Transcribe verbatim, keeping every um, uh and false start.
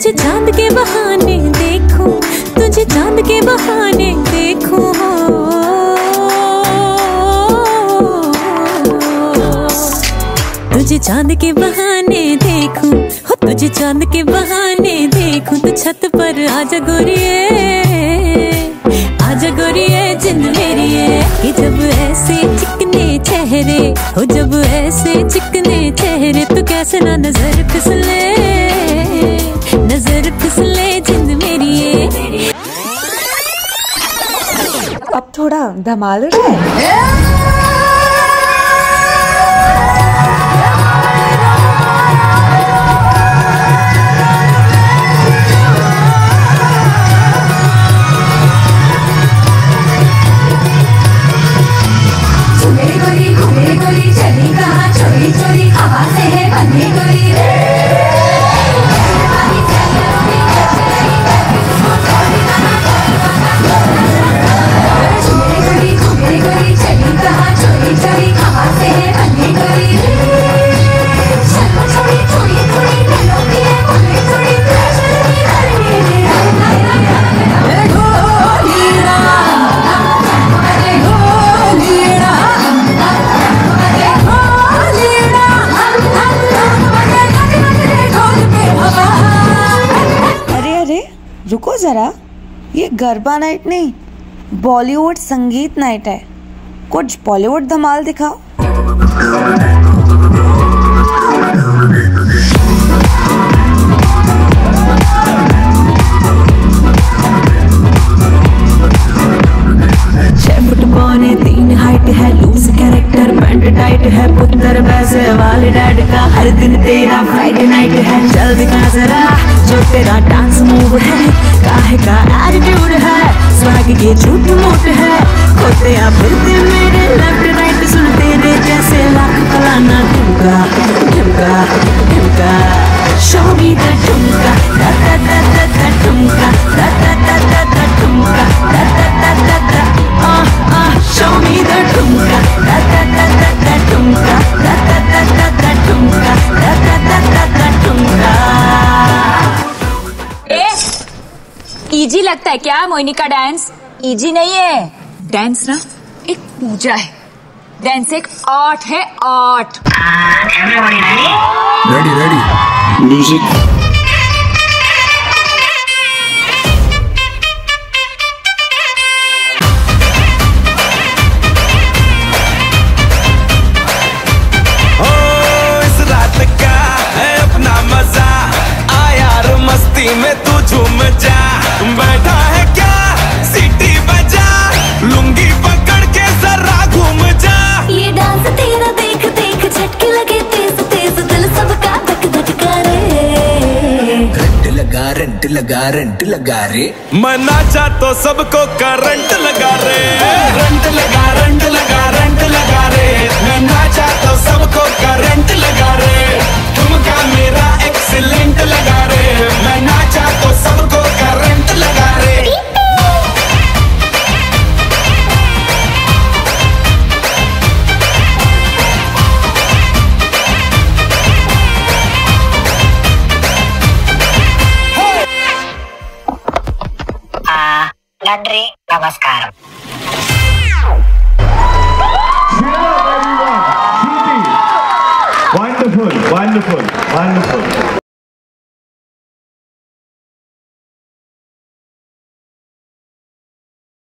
तुझे चांद के बहाने देखूं, तुझे चांद के बहाने देखूं। तुझे चांद के बहाने देखूं, हो तुझे चांद के बहाने देखूं। तो छत पर आजा गोरिए, आजा गोरिए जिंद मेरी है। कि जब ऐसे चिकने चेहरे हो, जब ऐसे चिकने चेहरे, तो कैसे ना नजर फिसले, नजर फिसले जिंद मेरी है। अब थोड़ा धमाल रहा है। रुको जरा, ये गरबा नाइट नहीं, बॉलीवुड संगीत नाइट है। कुछ बॉलीवुड धमाल दिखाओ। छह फुट पौने तीन हाइट है, लूज कैरेक्टर पैंट टाइट है, पुत्र पैसे वाले डैड का। हर दिन तेरा फ्राइडे नाइट है, चल दिखा जरा जो तेरा डांस मूव है। काहे का एटीट्यूड है, स्वैग ये झूठ मूठ है। खोते या फिरते मेरे लेफ्ट राइट, सुन तेरे जैसे लाख फलाना ठुमका ठुमका ठुमका। शो मी द ठुमका दा दा दा दा दा ठुमका दा दा दा दा दा ठुमका दा दा दा दा दा। आ आ शो मी द ठुमका दा दा दा दा दा ठुमका दा दा दा दा दा ठुमका दा दा दा दा दा ठुमका। इजी लगता है क्या मोहिनी का डांस? इजी नहीं है डांस ना, एक पूजा है। डांस एक आर्ट है, आर्ट। Ready ready music. में तू झूम जा, बैठा है क्या सीटी बजा, लुंगी पकड़ के जरा घूम जा। ये डांस तेरा देख देख झटके लगे तेज तेज, दिल सबका धक धक करे। रंट लगा रंट लगा रंट लगा रे, मैं नाचा तो सबको करंट लगा रे। रंट लगा रंट लगा रंट लगा रे, मैं नाचा तो सबको करंट लगा रे। ठुमका मेरा एक्सीलेंट लगा रे, मैं नाचा तो सबको करंट लगा रे। नंद्री नमस्कार। Wonderful, wonderful, wonderful.